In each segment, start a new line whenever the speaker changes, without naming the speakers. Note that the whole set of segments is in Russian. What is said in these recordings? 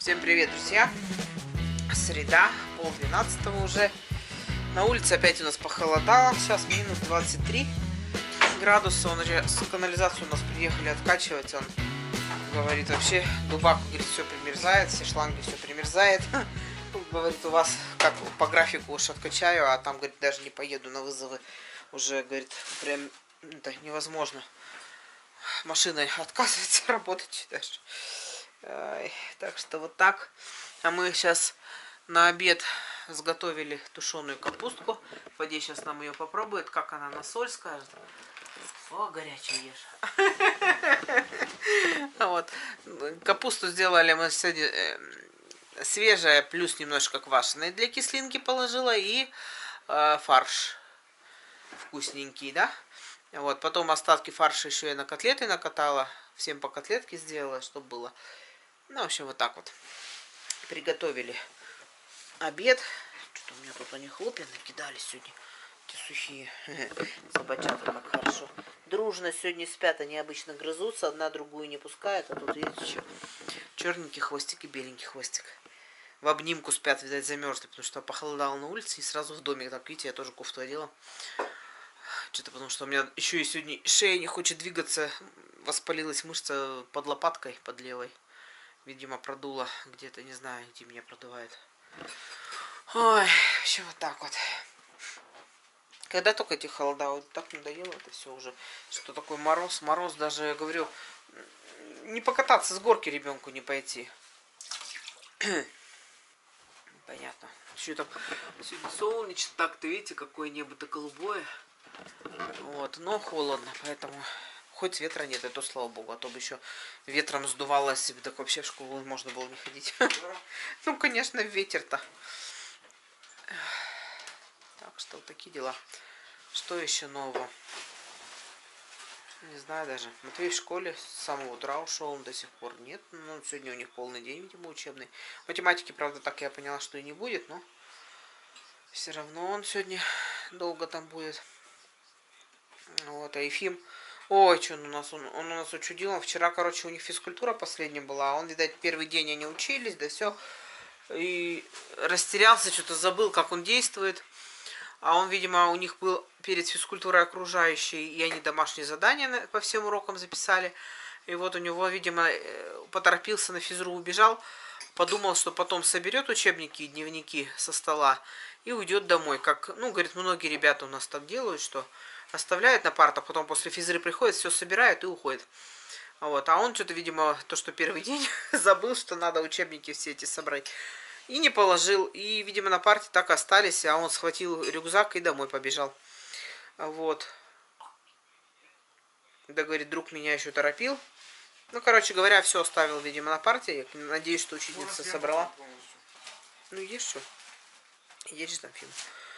Всем привет, друзья! Среда, 11:30 уже. На улице опять у нас похолодало. Сейчас минус 23 градуса. Канализацию у нас приехали откачивать. Он говорит, вообще дубак, говорит, все примерзает, все шланги, все примерзает. Говорит, у вас как по графику уж откачаю, а там, говорит, даже не поеду на вызовы. Уже, говорит, прям это невозможно. Машина отказывается работать даже. Так что вот так. А мы сейчас на обед сготовили тушеную капустку. В воде сейчас нам ее попробует, как она на соль скажет. О, горячая ешь. Вот. Капусту сделали мы сегодня свежая, плюс немножко квашеной для кислинки положила. И фарш вкусненький, да? Вот. Потом остатки фарша еще я на котлеты накатала. Всем по котлетке сделала, чтобы было. Ну, в общем, вот так вот. Приготовили обед. Что-то у меня тут они хлопья накидали сегодня. Эти сухие. Собачата как хорошо. Дружно сегодня спят. Они обычно грызутся. Одна другую не пускает. А тут есть еще черненький хвостик и беленький хвостик. В обнимку спят, видать, замерзли. Потому что похолодало на улице. И сразу в домик. Так, видите, я тоже кофту одела. Что-то потому что у меня еще и сегодня шея не хочет двигаться. Воспалилась мышца под лопаткой, под левой. Видимо, продуло где-то, не знаю, где меня продувает. Ой, еще вот так вот. Когда только эти холода, вот так надоело это все уже. Что такое мороз? Мороз даже, я говорю, не покататься с горки ребенку не пойти. Понятно. Еще там сегодня солнечно, так-то видите, какое небо-то голубое. Вот, но холодно, поэтому... Хоть ветра нет, это слава богу, а то бы еще ветром сдувалось, так вообще в школу можно было не ходить. Ну, конечно, ветер-то. Так что вот такие дела. Что еще нового? Не знаю даже. Матвей в школе с самого утра ушел, он до сих пор нет. Ну, сегодня у них полный день, видимо, учебный. Математики, правда, так я поняла, что и не будет, но все равно он сегодня долго там будет. Вот, а Ефим... Ой, что он у нас учудил. Вчера, короче, у них физкультура последняя была. А он, видать, первый день они учились, да все. И растерялся, что-то забыл, как он действует. А он, видимо, у них был перед физкультурой окружающий, и они домашние задания по всем урокам записали. И вот у него, видимо, поторопился на физру, убежал. Подумал, что потом соберет учебники и дневники со стола и уйдет домой. Как, ну, говорит, многие ребята у нас так делают, что... оставляют на партах, потом после физры приходят, все собирают и уходят. Вот. А он что-то, видимо, то, что первый день забыл, что надо учебники все эти собрать. И не положил. И, видимо, на парте так остались, а он схватил рюкзак и домой побежал. Вот. Да, говорит, друг меня еще торопил. Ну, короче говоря, все оставил, видимо, на парте. Я надеюсь, что учительница собрала. Ну, есть что? Есть же там фильм.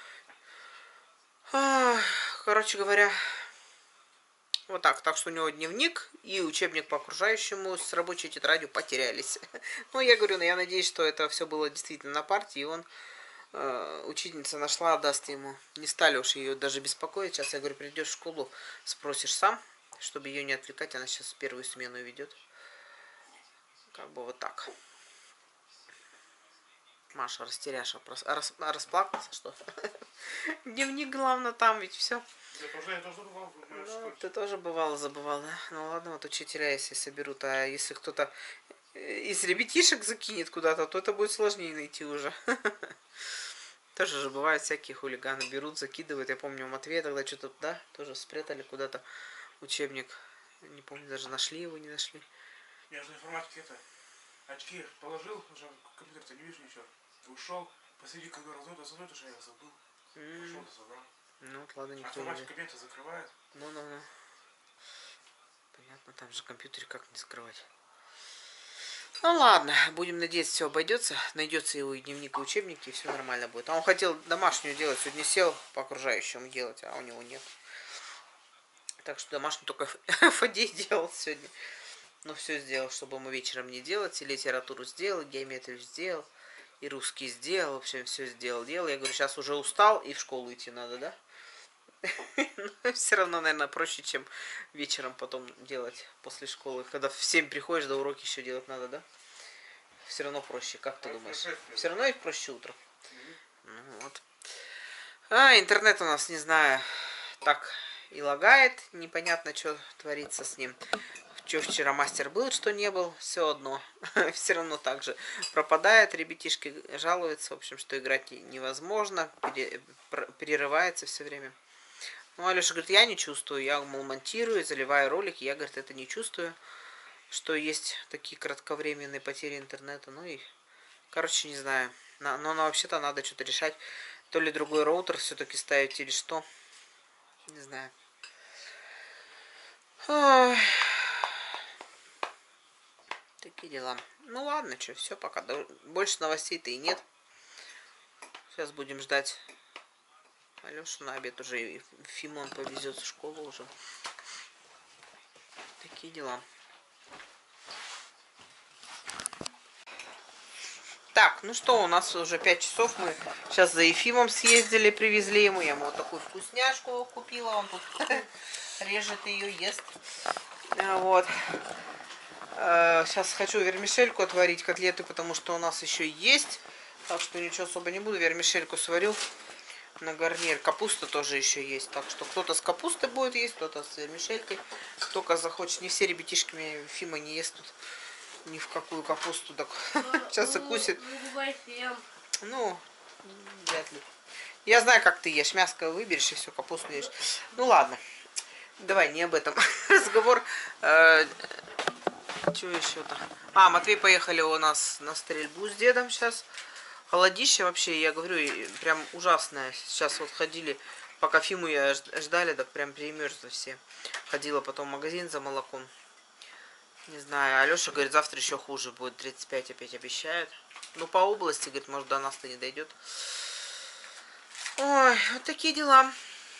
Короче говоря, вот так. Так что у него дневник и учебник по окружающему с рабочей тетрадью потерялись. Ну, я говорю, я надеюсь, что это все было действительно на парте, и он, учительница нашла, даст ему. Не стали уж ее даже беспокоить. Сейчас, я говорю, придешь в школу, спросишь сам, чтобы ее не отвлекать. Она сейчас первую смену ведет. Как бы вот так. Маша растеряша, расплакался, что? Дневник, главное, там ведь все. Ну, ты тоже бывало забывал, да? Ну ладно, вот учителя, если соберут, а если кто-то из ребятишек закинет куда-то, то это будет сложнее найти уже. Тоже же бывают всякие хулиганы, берут, закидывают. Я помню, у Матвея тогда что-то, да, тоже спрятали куда-то учебник. Не помню, даже нашли его, не нашли.
Я же информатики очки положил, уже компьютер-то не вижу ничего. Ушел, посреди коридора зовет, уже я забыл. Ушел, забрал.
Ну вот ладно, никто не...
Автоматика кабинета закрывает.
Ну. Понятно, там же компьютер как не закрывать. Ну ладно, будем надеяться, все обойдется. Найдется его и дневник, и учебники, и все нормально будет. А он хотел домашнюю делать, сегодня сел по окружающему делать, а у него нет. Так что домашнюю только Фадей делал сегодня. Ну, все сделал, чтобы ему вечером не делать. И литературу сделал, и геометрию сделал, и русский сделал. В общем, все сделал. Я говорю, сейчас уже устал, и в школу идти надо, да? Но все равно, наверное, проще, чем вечером потом делать после школы. Когда в 7 приходишь, до уроки еще делать надо, да? все равно проще, как ты думаешь? Все равно ведь проще утром. Ну, вот. А, интернет у нас, не знаю, так и лагает. Непонятно, что творится с ним. Что вчера мастер был, что не был, все одно. Все равно так же пропадает. Ребятишки жалуются, в общем, что играть невозможно. Перерывается все время. Ну, Алеша говорит, я не чувствую. Я, мол, монтирую, заливаю ролики. Я, говорит, это не чувствую, что есть такие кратковременные потери интернета. Ну и, короче, не знаю. Но вообще-то надо что-то решать. То ли другой роутер все-таки ставить, или что. Не знаю. Ой. Такие дела. Ну ладно, что, все, пока. Больше новостей-то и нет. Сейчас будем ждать Алешу на обед уже. И Фимон повезет в школу уже. Такие дела. Так, ну что, у нас уже 5 часов. Мы сейчас за Ефимом съездили, привезли ему. Я ему вот такую вкусняшку купила. Он тут режет ее, ест. Вот. Сейчас хочу вермишельку отварить, котлеты, потому что у нас еще есть. Так что ничего особо не буду. Вермишельку сварю на гарнир. Капуста тоже еще есть. Так что кто-то с капустой будет есть, кто-то с вермишелькой. Кто-то захочет. Не все ребятишки меня Фима не ест тут ни в какую капусту. Так сейчас закусит. Ну, вряд ли. Я знаю, как ты ешь. Мяско выберешь и все, капусту ешь. Ну ладно. Давай, не об этом разговор. Что еще-то? А, Матвей поехали у нас на стрельбу с дедом сейчас. Холодище вообще, я говорю, прям ужасное. Сейчас вот ходили, пока Фиму я ждали, так прям перемерзли все. Ходила потом в магазин за молоком. Не знаю, Алеша говорит, завтра еще хуже будет, 35 опять обещают. Ну, по области, говорит, может, до нас-то не дойдет. Ой, вот такие дела.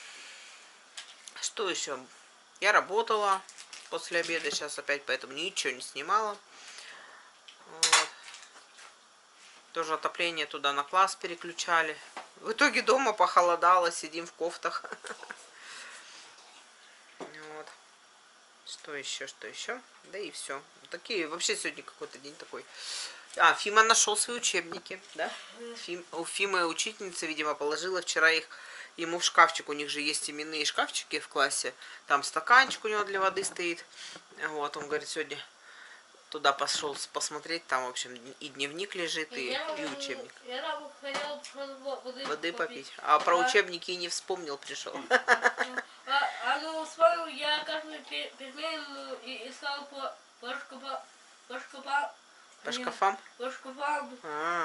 Что еще? Я работала после обеда сейчас опять, поэтому ничего не снимала. Вот. Тоже отопление туда на класс переключали. В итоге дома похолодало, сидим в кофтах. Вот. Что еще, что еще? Да и все. Такие, вообще сегодня какой-то день такой. А, Фима нашел свои учебники, да? У Фимы учительница, видимо, положила вчера их ему в шкафчик. У них же есть именные шкафчики в классе. Там стаканчик у него для воды стоит. Вот, он говорит, сегодня туда пошел посмотреть. Там, в общем, и дневник лежит, и учебник. Воды попить. А про учебники и не вспомнил, пришел.
Ну, вспомнил, я каждый пельмень искал по шкафам.
По шкафам?
По шкафам.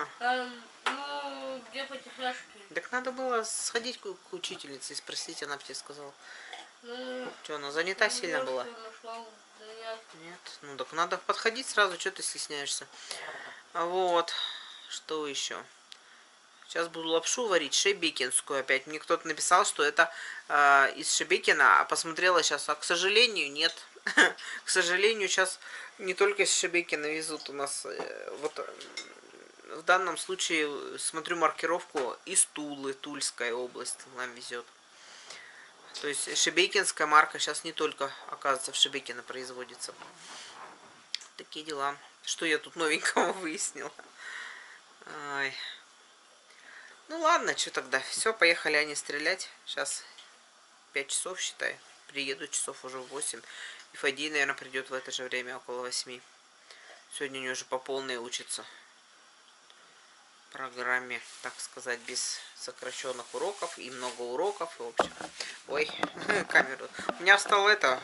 Ну, где потихляшки.
Так надо было сходить к учительнице и спросить, она бы тебе сказала.
Ну,
что, она занята сильно была? Нет. Ну так надо подходить сразу, что ты стесняешься. Вот. Что еще? Сейчас буду лапшу варить, шебекинскую опять. Мне кто-то написал, что это из Шебекина. Посмотрела сейчас, а к сожалению, нет. К сожалению, сейчас не только из Шебекина везут у нас. Вот в данном случае смотрю маркировку из Тулы, Тульская область нам везет. То есть шебекинская марка сейчас не только, оказывается, в Шебекино производится. Такие дела. Что я тут новенького выяснила. Ай. Ну ладно, что тогда. Все, поехали они стрелять. Сейчас 5 часов, считай. Приеду часов уже в 8. И Фадий, наверное, придет в это же время, около 8. Сегодня у нее уже по полной учится. Программе, так сказать, без сокращенных уроков и много уроков. И, в общем, ой, камеру. У меня стало это,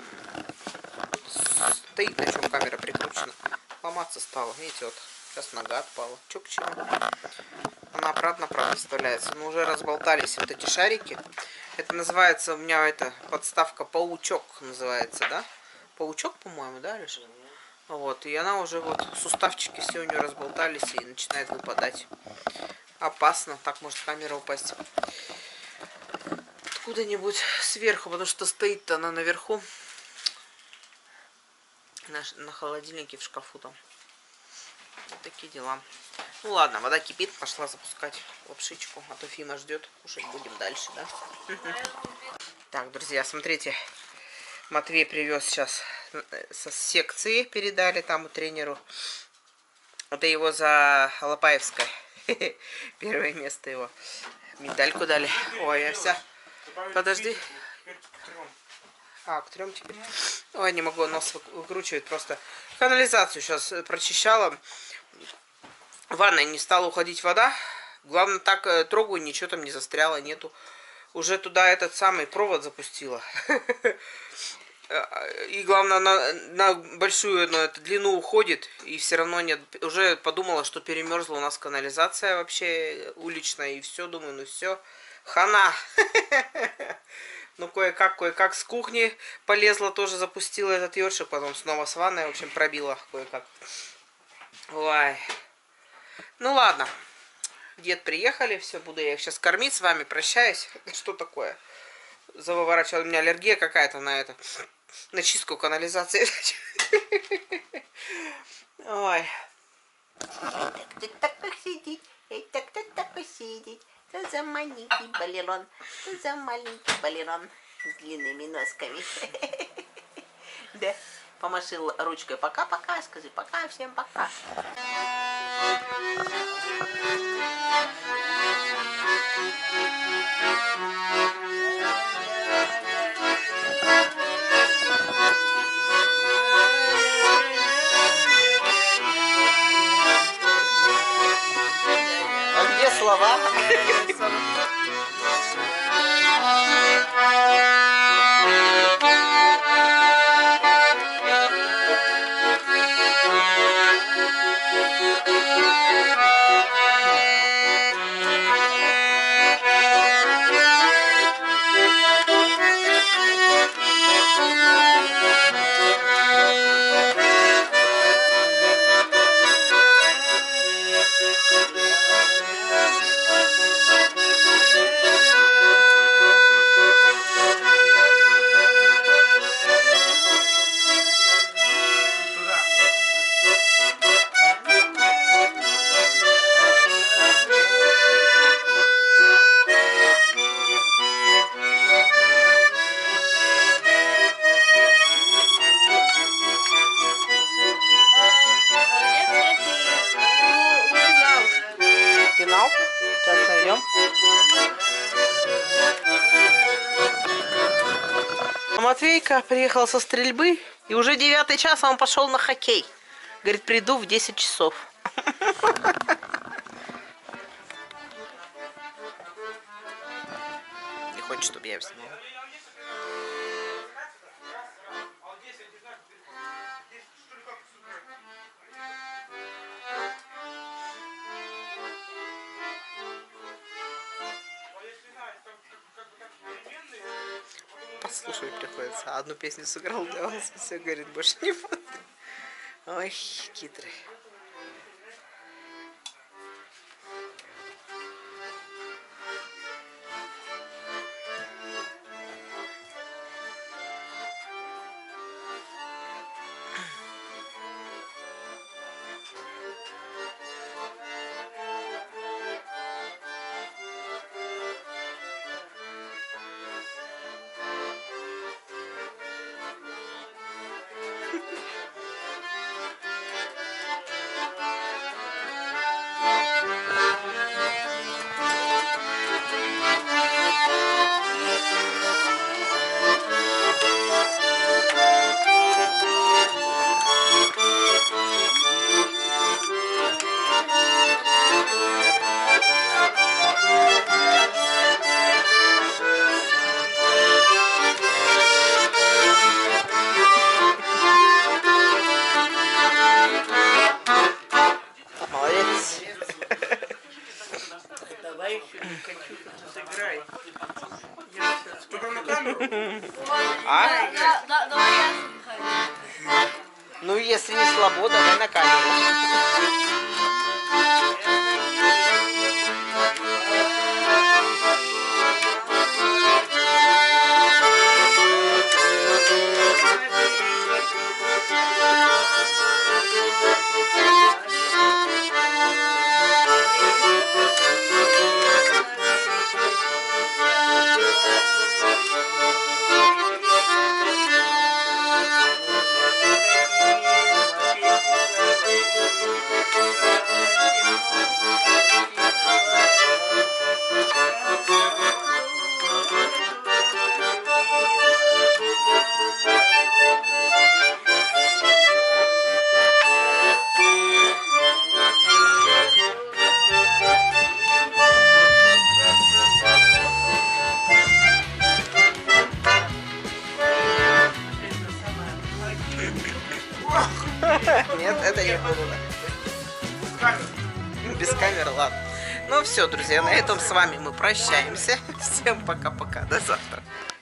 стоит, на чем камера прикручена. Ломаться стала. Видите, вот сейчас нога отпала. Че к чему? Она обратно, правда, вставляется. Но уже разболтались вот эти шарики. Это называется, у меня это подставка паучок называется, да? Паучок, по-моему, да, Леша? Вот, и она уже вот, суставчики все у нее разболтались и начинает выпадать. Опасно, так может камера упасть. Откуда-нибудь сверху, потому что стоит-то она наверху. На холодильнике в шкафу там. Вот такие дела. Ну ладно, вода кипит, пошла запускать лапшичку, а то Фима ждет. Кушать будем дальше, да? Так, друзья, смотрите. Матвей привез сейчас со секции, передали там тренеру Это его за Алапаевской. Первое место его. Медальку дали. Ой, я вся... Подожди. А, к 3 теперь. Ой, не могу нос выкручивать. Просто канализацию сейчас прочищала. В ванной не стала уходить вода. Главное, так трогаю, ничего там не застряло, нету. Уже туда этот самый провод запустила. И главное, на большую эту длину уходит, и все равно нет. Уже подумала, что перемерзла у нас канализация вообще уличная, и все, думаю, ну все, хана. Ну, кое-как с кухни полезла, тоже запустила этот ёршик, потом снова с ванной, в общем, пробила кое-как. Ой. Ну, ладно. Дед приехали, все, буду я их сейчас кормить, с вами прощаюсь. Что такое? Завыворачивала, у меня аллергия какая-то на это. На чистку канализации. Ой.
Так посидеть, так посидеть. Что за маленький балерон, что за маленький балерон с длинными носками. Да, помашил ручкой. Пока-пока, скажи пока, всем пока.
А где слова? Пенал. Сейчас найдем. Матвейка приехал со стрельбы, и уже 9 час, а он пошел на хоккей. Говорит, приду в 10 часов. Не хочет, чтобы я его снимала. Послушать приходится. Одну песню сыграл для вас, все, говорит, больше не буду. Ой, хитрый. Молодец.
Давай
Сыграй.
Что там на камеру?
А?
Давай я сыграю.
Ну, если не слабо, давай на камеру. Нет, это не буду. Да. Без камеры, ладно. Ну все, друзья, на этом с вами мы прощаемся. Всем пока-пока. До завтра.